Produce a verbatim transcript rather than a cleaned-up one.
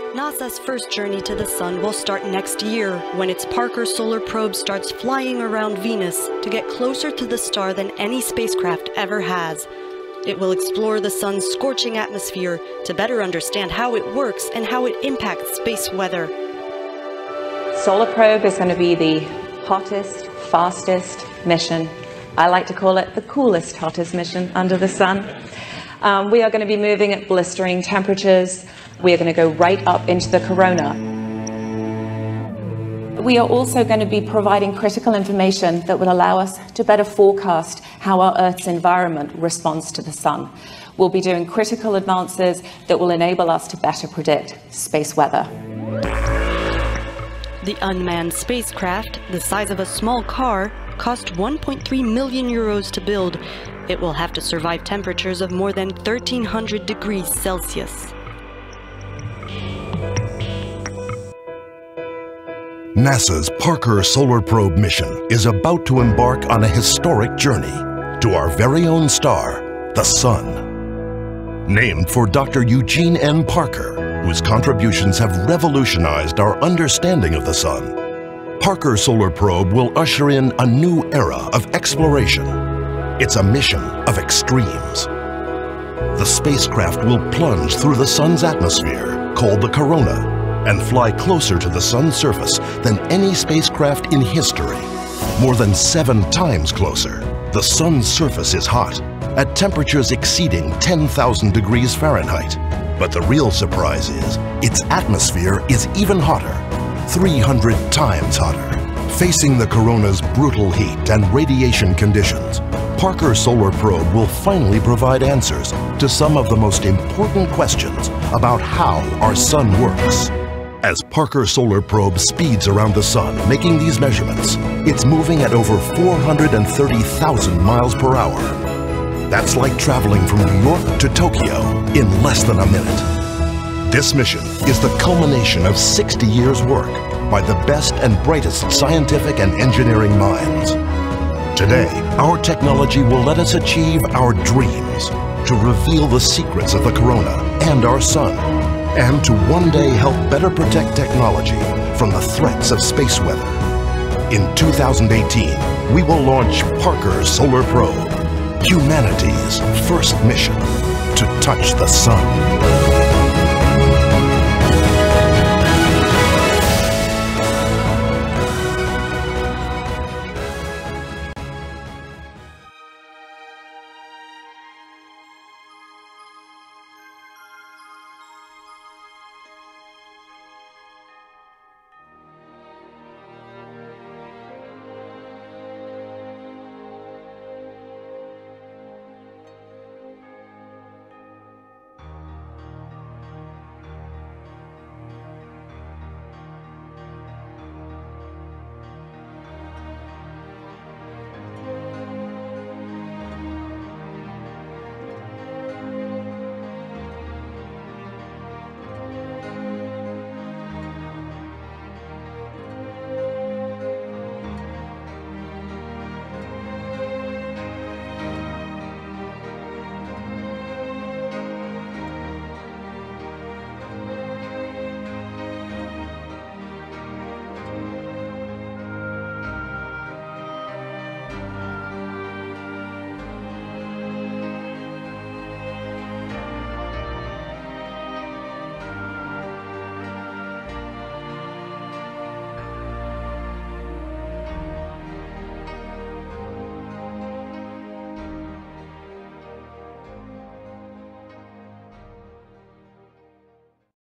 NASA's first journey to the Sun will start next year, when its Parker Solar Probe starts flying around Venus to get closer to the star than any spacecraft ever has. It will explore the Sun's scorching atmosphere to better understand how it works and how it impacts space weather. Solar Probe is going to be the hottest, fastest mission. I like to call it the coolest, hottest mission under the sun. Um, we are going to be moving at blistering temperatures. We are going to go right up into the corona. We are also going to be providing critical information that will allow us to better forecast how our Earth's environment responds to the sun. We'll be doing critical advances that will enable us to better predict space weather. The unmanned spacecraft, the size of a small car, cost one point three million euros to build. It will have to survive temperatures of more than thirteen hundred degrees Celsius. NASA's Parker Solar Probe mission is about to embark on a historic journey to our very own star, the Sun. Named for Doctor Eugene N. Parker, whose contributions have revolutionized our understanding of the Sun, Parker Solar Probe will usher in a new era of exploration. It's a mission of extremes. The spacecraft will plunge through the Sun's atmosphere, called the corona, and fly closer to the Sun's surface than any spacecraft in history. More than seven times closer. The Sun's surface is hot, at temperatures exceeding ten thousand degrees Fahrenheit. But the real surprise is, its atmosphere is even hotter, three hundred times hotter. Facing the corona's brutal heat and radiation conditions, Parker Solar Probe will finally provide answers to some of the most important questions about how our Sun works. As Parker Solar Probe speeds around the Sun making these measurements, it's moving at over four hundred thirty thousand miles per hour. That's like traveling from New York to Tokyo in less than a minute. This mission is the culmination of sixty years' work by the best and brightest scientific and engineering minds. Today, our technology will let us achieve our dreams, to reveal the secrets of the corona and our Sun, and to one day help better protect technology from the threats of space weather. In two thousand eighteen, we will launch Parker Solar Probe, humanity's first mission to touch the Sun.